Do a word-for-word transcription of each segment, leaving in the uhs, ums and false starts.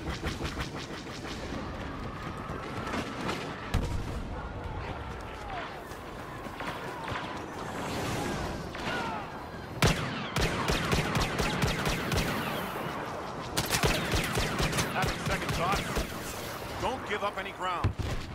Don't give up any ground.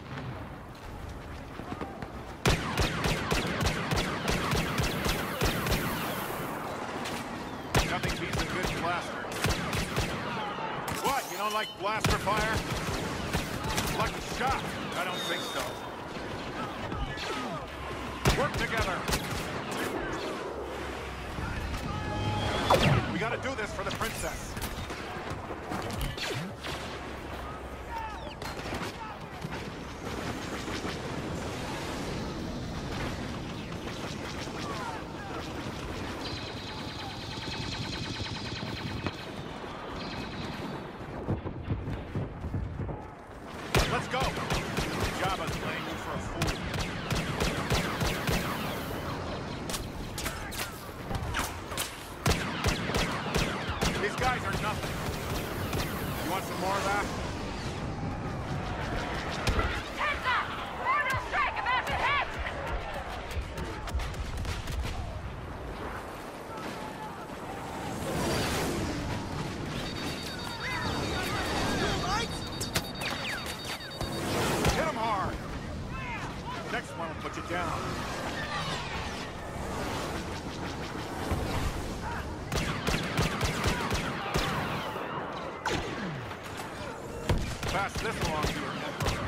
Nothing beats a good blaster. What, you don't like blaster fire? Lucky shot. I don't think so. Work together. We gotta do this for the princess. Let's go! Jabba's playing you for a fool. These guys are nothing. You want some more of that? Heads up! Orbital strike about to hit! Next one will put you down. Pass this along to your Emperor.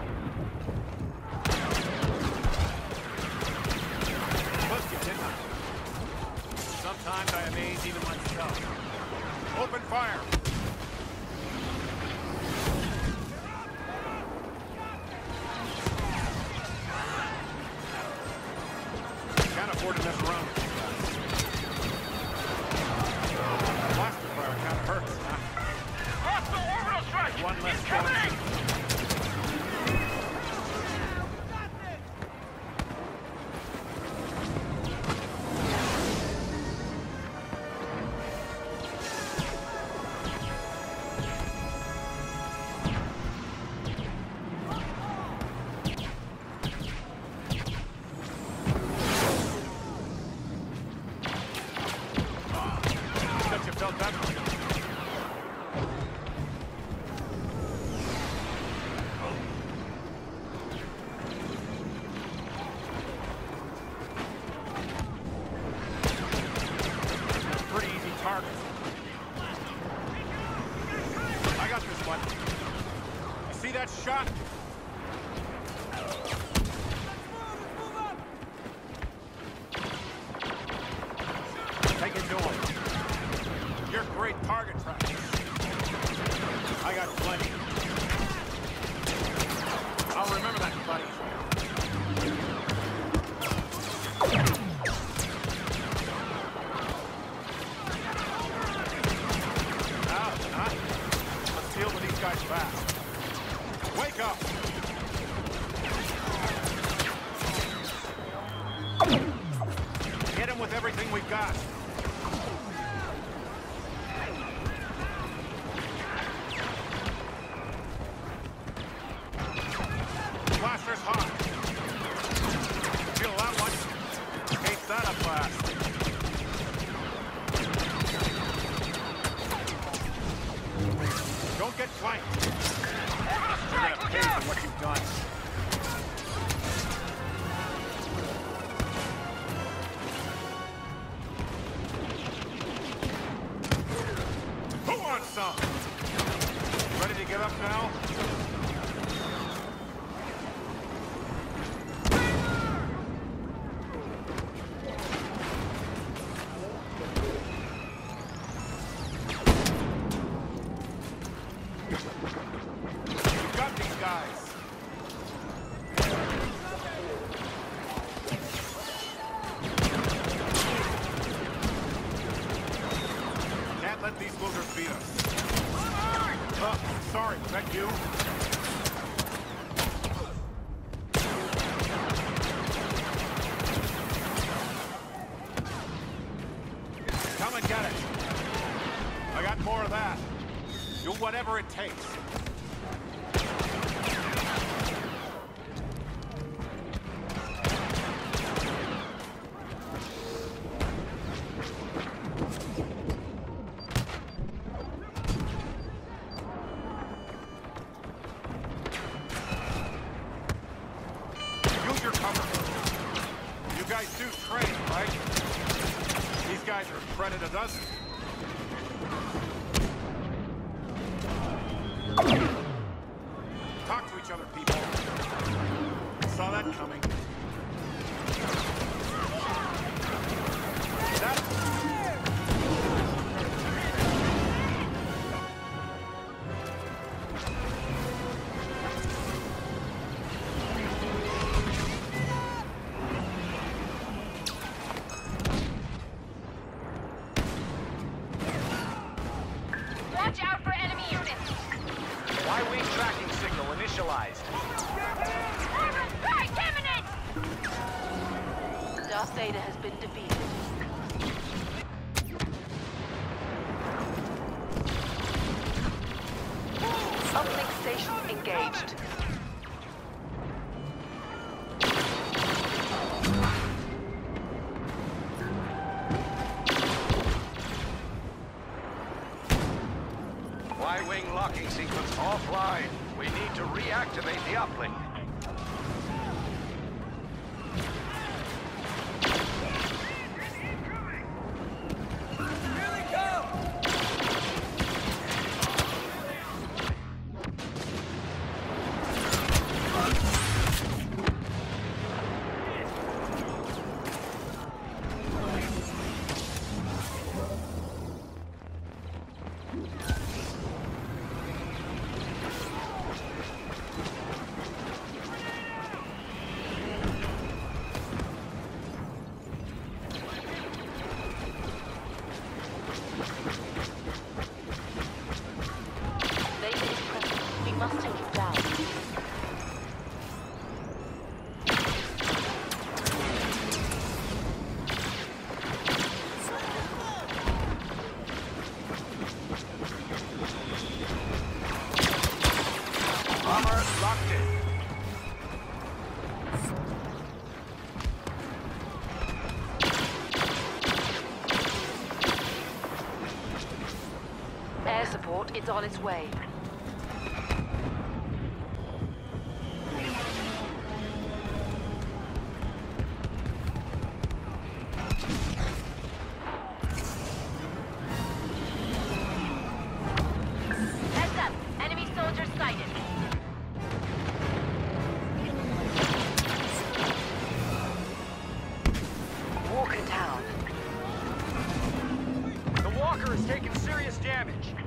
Pushed you, didn't I? Sometimes I amaze even myself. Open fire! Can't afford to mess around with these guys. Blaster fire kind of hurts, huh? Hostile orbital strike! One less Incoming! Felt that one. Pretty easy target. I got this one. You see that shot? Take it to him. You're great target practice. I got plenty. I'll remember that, buddy. Out, huh? Let's deal with these guys fast. Wake up! Hit him with everything we've got. Blaster's hot. Feel that one? Ain't that a blast? Don't get flanked. You're gonna pay for what you've done. Who wants some? Ready to give up now? You've got these guys. Can't let these losers beat us. Uh, sorry, was that you? Come and get it. I got more of that. Do whatever it takes. Use your cover. You guys do train, right? These guys are credit a dozen. Talk to each other, people. Saw that coming. That... Watch out for enemy units! Y-wing tracking signal initialized. Order strike imminent! Darth Vader has been defeated. Uplink station engaged. Y-wing locking sequence offline. We need to reactivate the uplink. Vader is present. We must take him down. Armor locked in. Air support is on its way. Heads up! Enemy soldiers sighted! Walker down. The walker has taken serious damage.